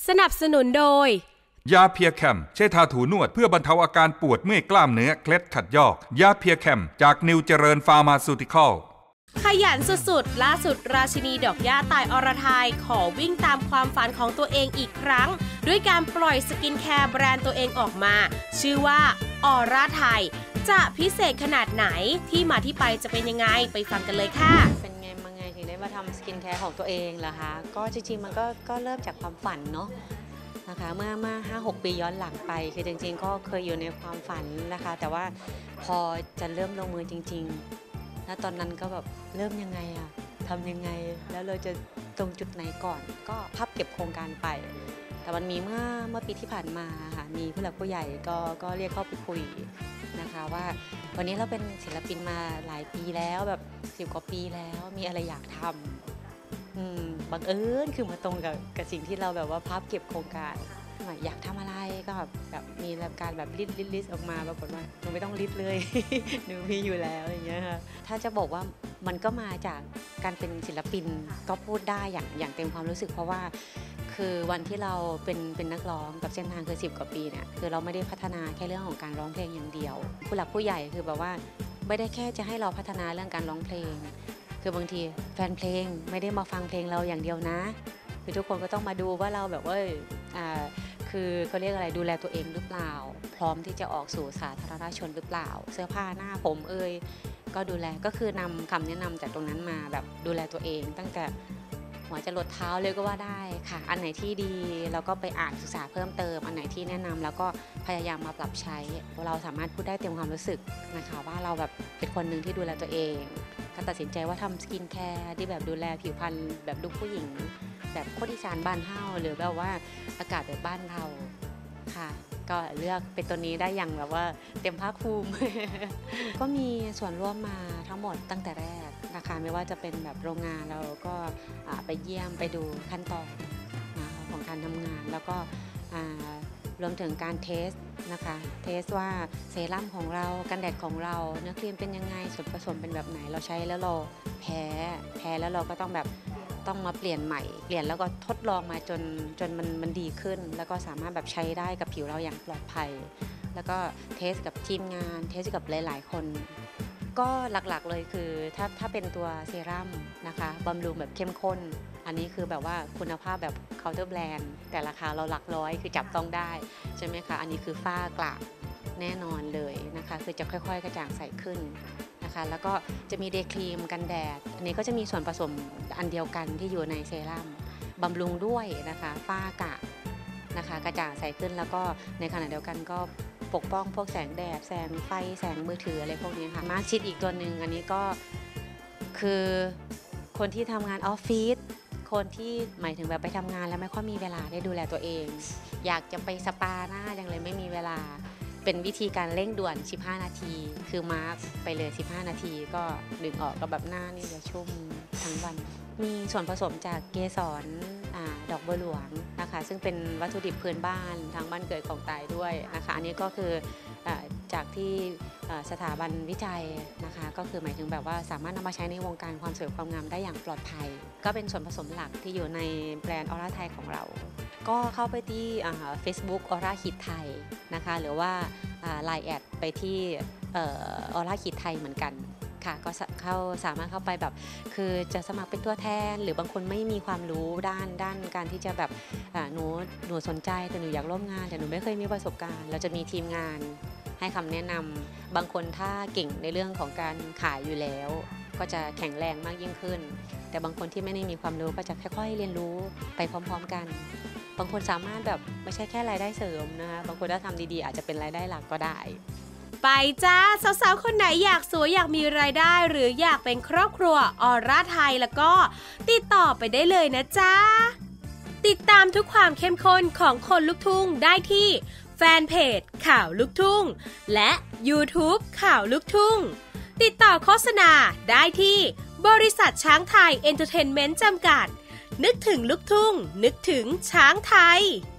สนับสนุนโดยยาเพียแคมใช้ทาถูนวดเพื่อบรรเทาอาการปวดเมื่อยกล้ามเนื้อเคล็ดขัดยอกยาเพียแคมจากนิวเจริญฟาร์มาซูติคอลขยันสุดๆล่าสุดราชินีดอกหญ้าตายอรไทยขอวิ่งตามความฝันของตัวเองอีกครั้งด้วยการปล่อยสกินแคร์แบรนด์ตัวเองออกมาชื่อว่าออร่าไทยจะพิเศษขนาดไหนที่มาที่ไปจะเป็นยังไงไปฟังกันเลยค่ะเป็นไงมาไงถึงได้มาทำสกินแคร์ของตัวเองล่ะคะก็จริงๆมันก็เริ่มจากความฝันเนาะนะคะเมื่อ 5-6 ปีย้อนหลังไปคือจริงๆก็เคยอยู่ในความฝันนะคะแต่ว่าพอจะเริ่มลงมือจริงๆแล้วตอนนั้นก็แบบเริ่มยังไงอะทำยังไงแล้วเราจะตรงจุดไหนก่อนก็พับเก็บโครงการไปแต่มันมีเมื่อปีที่ผ่านมาค่ะมีผู้หลักผู้ใหญ่ก็เรียกเข้าไปคุยนะคะว่าวันนี้เราเป็นศิลปินมาหลายปีแล้วแบบ10 กว่าปีแล้วมีอะไรอยากทำบังเอิญคือมาตรงกับสิ่งที่เราแบบว่าพับเก็บโครงการอยากทำอะไรก็แบบมีการแบบลิสต์ออกมาปรากฏว่าหนูไม่ต้องลิสต์เลย หนูมีอยู่แล้วอย่างเงี้ยค่ะถ้าจะบอกว่ามันก็มาจากการเป็นศิลปินก็พูดได้อย่างเต็มความรู้สึกเพราะว่าคือวันที่เราเป็นนักร้องกับเส้นทางคือ10 กว่าปีเนี่ยคือเราไม่ได้พัฒนาแค่เรื่องของการร้องเพลงอย่างเดียวผู้หลักผู้ใหญ่คือแบบว่าไม่ได้แค่จะให้เราพัฒนาเรื่องการร้องเพลงคือบางทีแฟนเพลงไม่ได้มาฟังเพลงเราอย่างเดียวนะคือทุกคนก็ต้องมาดูว่าเราแบบว่าคือเขาเรียกอะไรดูแลตัวเองหรือเปล่าพร้อมที่จะออกสู่สาธารณชนหรือเปล่าเสื้อผ้าหน้าผมก็ดูแลก็คือนำคำแนะนำจากตรงนั้นมาแบบดูแลตัวเองตั้งแต่หัวจรดเท้าเลยก็ว่าได้ค่ะอันไหนที่ดีเราก็ไปอ่านศึกษาเพิ่มเติมอันไหนที่แนะนำแล้วก็พยายามมาปรับใช้เราสามารถพูดได้เต็มความรู้สึกนะคะว่าเราแบบเป็นคนหนึ่งที่ดูแลตัวเองก็ตัดสินใจว่าทำสกินแคร์ที่แบบดูแลผิวพรรณแบบลูกผู้หญิงแบบโคตรอีสานบ้านเฮาหรือแบบว่าอากาศแบบบ้านเราค่ะก็เลือกเป็นตัวนี้ได้อย่างแบบว่าเต็มภาคภูมิ ก็มีส่วนร่วมมาทั้งหมดตั้งแต่แรกนะคะไม่ว่าจะเป็นแบบโรงงานเราก็ไปเยี่ยมไปดูขั้นตอนของการทำงานแล้วก็รวมถึงการเทสนะคะเทสว่าเซรั่มของเรากันแดดของเราเนื้อครีมเป็นยังไงส่วนผสมเป็นแบบไหนเราใช้แล้วเราแพ้แล้วเราก็ต้องแบบต้องมาเปลี่ยนใหม่เปลี่ยนแล้วก็ทดลองมาจนมันดีขึ้นแล้วก็สามารถแบบใช้ได้กับผิวเราอย่างปลอดภัยแล้วก็เทสกับทีมงานเทสกับหลายๆคนก็หลักๆเลยคือถ้าเป็นตัวเซรั่มนะคะบำรุงแบบเข้มข้นอันนี้คือแบบว่าคุณภาพแบบเคาน์เตอร์แบรนด์แต่ราคาเราหลักร้อยคือจับต้องได้ใช่ไหมคะอันนี้คือฝ้ากระแน่นอนเลยนะคะคือจะค่อยๆกระจ่างใสขึ้นนะคะแล้วก็จะมีเดย์ครีมกันแดดอันนี้ก็จะมีส่วนผสมอันเดียวกันที่อยู่ในเซรั่มบำรุงด้วยนะคะฝ้ากระนะคะกระจ่างใสขึ้นแล้วก็ในขณะเดียวกันก็ปกป้องพวกแสงแดดแสงไฟแสงมือถืออะไรพวกนี้ค่ะมาร์คชิดอีกตัวหนึ่งอันนี้ก็คือคนที่ทำงานออฟฟิศคนที่หมายถึงแบบไปทำงานแล้วไม่ค่อยมีเวลาได้ดูแลตัวเองอยากจะไปสปาหน้ายังเลยไม่มีเวลาเป็นวิธีการเร่งด่วน15 นาทีคือมาร์คไปเลย15 นาทีก็ดึงออกก็แบบหน้านี่จะชุ่มทั้งวันมีส่วนผสมจากเกสรดอกบัวหลวงนะคะซึ่งเป็นวัตถุดิบพื้นบ้านทางบ้านเกิดของตายด้วยนะคะอันนี้ก็คือจากที่สถาบันวิจัยนะคะก็คือหมายถึงแบบว่าสามารถนำมาใช้ในวงการความสวยความงามได้อย่างปลอดภัยก็เป็นส่วนผสมหลักที่อยู่ในแบรนด์ออร่าไทยของเราก็เข้าไปที่ Facebook ออร่าคิดไทยนะคะหรือว่าLINE แอดไปที่ออร่าคิดไทยเหมือนกันค่ะก็สามารถเข้าไปแบบคือจะสมัครเป็นตัวแทนหรือบางคนไม่มีความรู้ด้านการที่จะแบบหนูสนใจแต่หนูอยากร่วมงานแต่หนูไม่เคยมีประสบการณ์เราจะมีทีมงานให้คำแนะนำบางคนถ้าเก่งในเรื่องของการขายอยู่แล้วก็จะแข็งแรงมากยิ่งขึ้นแต่บางคนที่ไม่ได้มีความรู้ก็จะค่อยๆเรียนรู้ไปพร้อมๆกันบางคนสามารถแบบไม่ใช่แค่รายได้เสริมนะคะบางคนถ้าทำดีๆอาจจะเป็นรายได้หลักก็ได้ไปจ้าสาวๆคนไหนอยากสวยอยากมีรายได้หรืออยากเป็นครอบครัวออร่าไทยแล้วก็ติดต่อไปได้เลยนะจ้าติดตามทุกความเข้มข้นของคนลุกทุ่งได้ที่แฟนเพจข่าวลุกทุ่งและ YouTube ข่าวลุกทุ่งติดต่อโฆษณาได้ที่บริษัทช้างไทยเอนเตอร์เทนเมนต์จำกัดนึกถึงลุกทุ่งนึกถึงช้างไทย